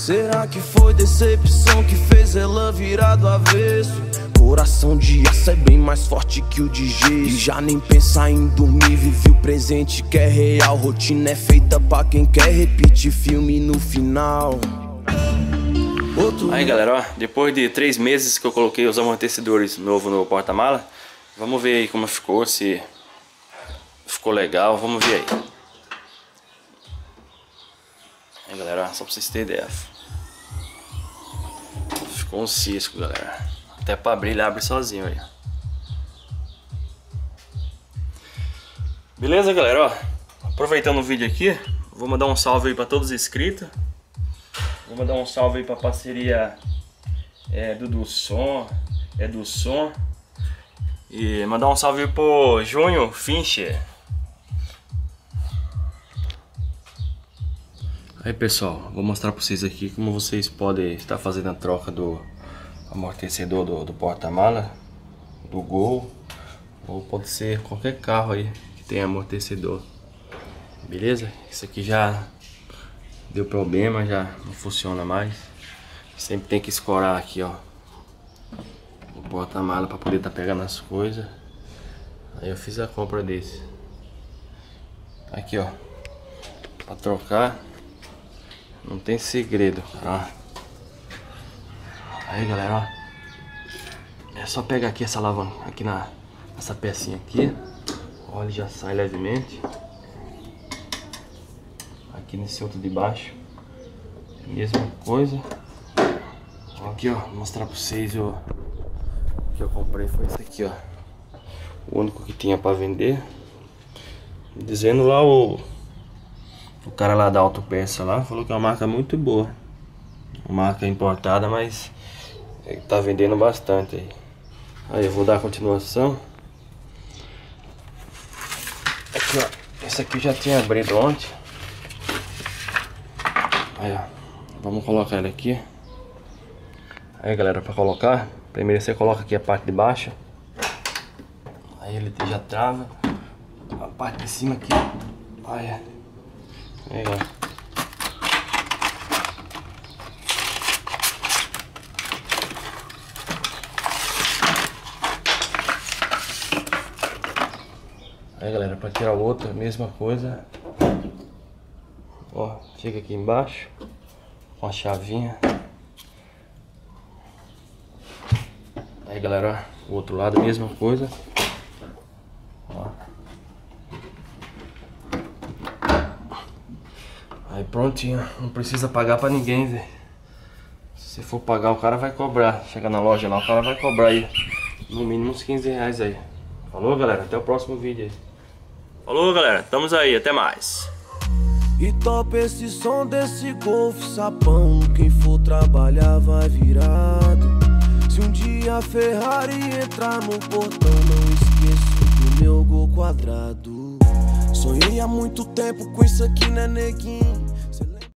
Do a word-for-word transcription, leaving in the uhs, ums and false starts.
Será que foi decepção que fez ela virar do avesso? Coração de aço é bem mais forte que o de gesso. E já nem pensar em dormir, vive o presente que é real. Rotina é feita pra quem quer repetir filme no final. Outro... Aí galera, ó, depois de três meses que eu coloquei os amortecedores novo no porta-mala, vamos ver aí como ficou, se ficou legal, vamos ver aí. Aí galera, ó, só pra vocês terem ideia, ficou um cisco, galera. Até pra abrir, ele abre sozinho aí. Beleza, galera, ó, aproveitando o vídeo aqui, vou mandar um salve aí pra todos os inscritos. Vou mandar um salve aí pra parceria é, do do som, é do som. E mandar um salve pro Júnior Fincher. Aí pessoal, vou mostrar pra vocês aqui como vocês podem estar fazendo a troca do amortecedor do, do porta-mala, do Gol, ou pode ser qualquer carro aí que tenha amortecedor. Beleza? Isso aqui já deu problema, já não funciona mais. Sempre tem que escorar aqui, ó, o porta-mala para poder estar tá pegando as coisas. Aí eu fiz a compra desse. Aqui, ó, para trocar não tem segredo, ó. Aí galera, ó, é só pegar aqui essa alavanca, aqui na essa pecinha aqui, olha, já sai levemente. Aqui nesse outro de baixo, mesma coisa. Aqui, ó, vou mostrar pra vocês o que eu comprei foi esse aqui, ó, o único que tinha pra vender. Dizendo lá o o cara lá da Autopeça lá falou que é uma marca muito boa, uma marca importada, mas tá vendendo bastante aí. Aí eu vou dar continuação. Aqui, ó, esse aqui eu já tinha abrido ontem. Aí, ó, vamos colocar ele aqui. Aí galera, para colocar, primeiro você coloca aqui a parte de baixo. Aí ele já trava. A parte de cima aqui. Olha. Aí, ó. Aí galera, para tirar o outro, a mesma coisa. Ó, fica aqui embaixo com a chavinha. Aí galera, ó, o outro lado, mesma coisa. Ó. Aí prontinho, não precisa pagar pra ninguém, velho. Se for pagar, o cara vai cobrar. Chega na loja lá, o cara vai cobrar aí no mínimo uns quinze reais aí. Falou galera, até o próximo vídeo aí. Falou galera, estamos aí, até mais. E topa esse som desse Golf sapão. Quem for trabalhar vai virado. Se um dia a Ferrari entrar no portão, não esqueço do meu Gol quadrado. Sonhei há muito tempo com isso aqui, né, neguinho?